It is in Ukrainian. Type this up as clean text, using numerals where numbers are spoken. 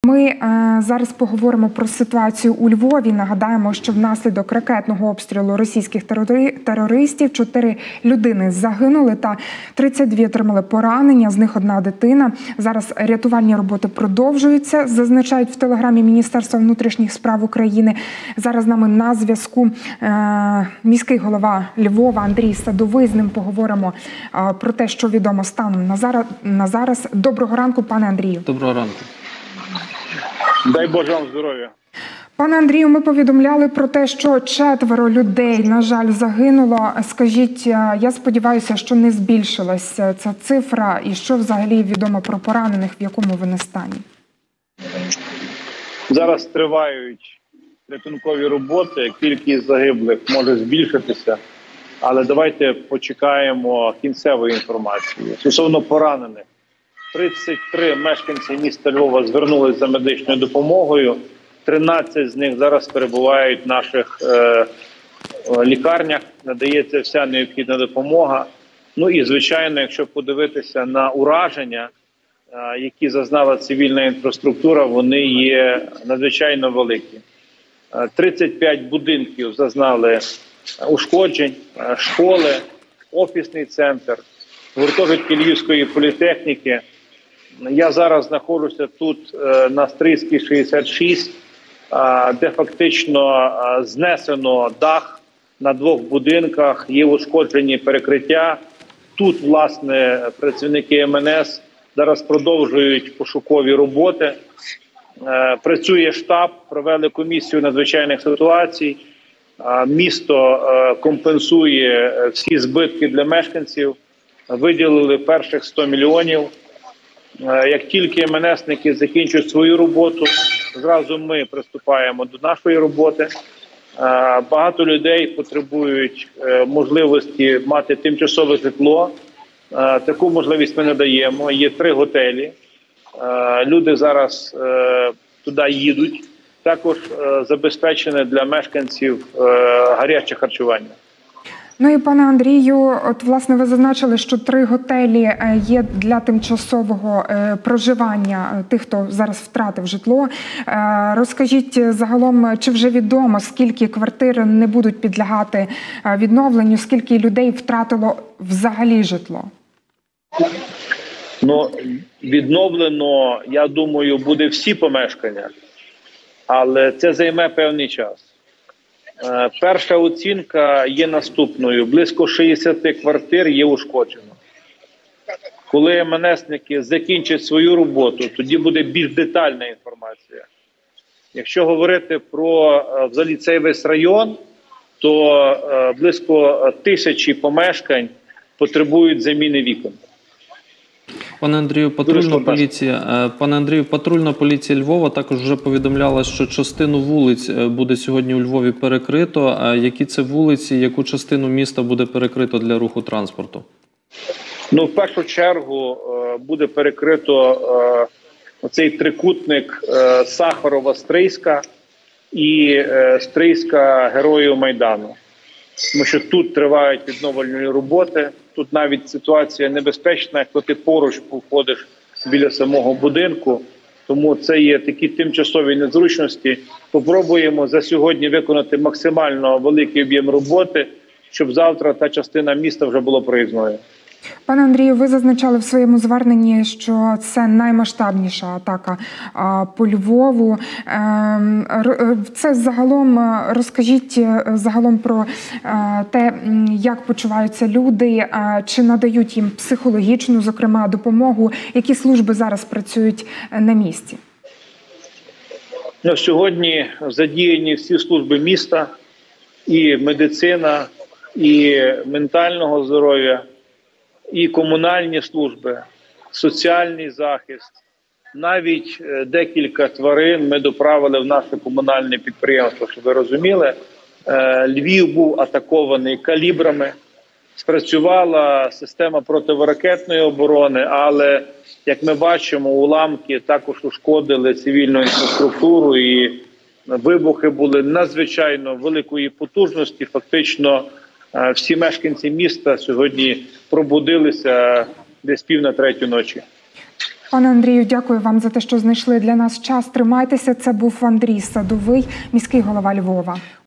Ми зараз поговоримо про ситуацію у Львові. Нагадаємо, що внаслідок ракетного обстрілу російських терористів 4 людини загинули та 32 отримали поранення, з них одна дитина. Зараз рятувальні роботи продовжуються, зазначають в телеграмі Міністерства внутрішніх справ України. Зараз з нами на зв'язку міський голова Львова Андрій Садовий. З ним поговоримо про те, що відомо станом на зараз. Доброго ранку, пане Андрію. Доброго ранку. Дай Боже вам здоров'я. Пане Андрію, ми повідомляли про те, що 4 людей, на жаль, загинуло. Скажіть, я сподіваюся, що не збільшилася ця цифра, і що взагалі відомо про поранених, в якому вони стані? Зараз тривають рятункові роботи, кількість загиблих може збільшитися, але давайте почекаємо кінцевої інформації. Стосовно поранених, 33 мешканці міста Львова звернулися за медичною допомогою, 13 з них зараз перебувають в наших лікарнях, надається вся необхідна допомога. Ну і, звичайно, якщо подивитися на ураження, які зазнала цивільна інфраструктура, вони є надзвичайно великі. 35 будинків зазнали ушкоджень, школи, офісний центр, гуртожитки Львівської політехніки. Я зараз знаходжуся тут на Стрийській 66, де фактично знесено дах на 2 будинках, є ушкоджені перекриття. Тут, власне, працівники МНС зараз продовжують пошукові роботи. Працює штаб, провели комісію надзвичайних ситуацій. Місто компенсує всі збитки для мешканців. Виділили перших 100 мільйонів. Як тільки МНСники закінчують свою роботу, зразу ми приступаємо до нашої роботи. Багато людей потребують можливості мати тимчасове житло. Таку можливість ми надаємо. Є 3 готелі. Люди зараз туди їдуть. Також забезпечене для мешканців гаряче харчування. Ну і, пане Андрію, от, власне, ви зазначили, що 3 готелі є для тимчасового проживання тих, хто зараз втратив житло. Розкажіть загалом, чи вже відомо, скільки квартир не будуть підлягати відновленню, скільки людей втратило взагалі житло? Ну, відновлено, я думаю, буде всі помешкання, але це займе певний час. Перша оцінка є наступною. Близько 60 квартир є ушкоджено. Коли МНСники закінчать свою роботу, тоді буде більш детальна інформація. Якщо говорити про взагалі цей весь район, то близько 1000 помешкань потребують заміни вікон. Пане Андрію, патрульна поліція Львова також вже повідомляла, що частину вулиць буде сьогодні у Львові перекрито. А які це вулиці, яку частину міста буде перекрито для руху транспорту? Ну, в першу чергу буде перекрито оцей трикутник Сахарова-Стрийська і Стрийська Героїв Майдану. Тому що тут тривають відновлювальні роботи, тут навіть ситуація небезпечна, якщо ти поруч походиш біля самого будинку, тому це є такі тимчасові незручності. Попробуємо за сьогодні виконати максимально великий об'єм роботи, щоб завтра та частина міста вже була проїзною. Пане Андрію, ви зазначали в своєму зверненні, що це наймасштабніша атака по Львову. Це загалом, розкажіть загалом про те, як почуваються люди, чи надають їм психологічну, зокрема, допомогу, які служби зараз працюють на місці? Сьогодні задіяні всі служби міста, і медицина, і ментального здоров'я, і комунальні служби, соціальний захист. Навіть декілька тварин ми доправили в наше комунальне підприємство, щоб ви розуміли. Львів був атакований калібрами, спрацювала система протиракетної оборони, але, як ми бачимо, уламки також ушкодили цивільну інфраструктуру, і вибухи були надзвичайно великої потужності. Фактично всі мешканці міста сьогодні пробудилися десь 2:45 ночі. Пане Андрію, дякую вам за те, що знайшли для нас час. Тримайтеся. Це був Андрій Садовий, міський голова Львова.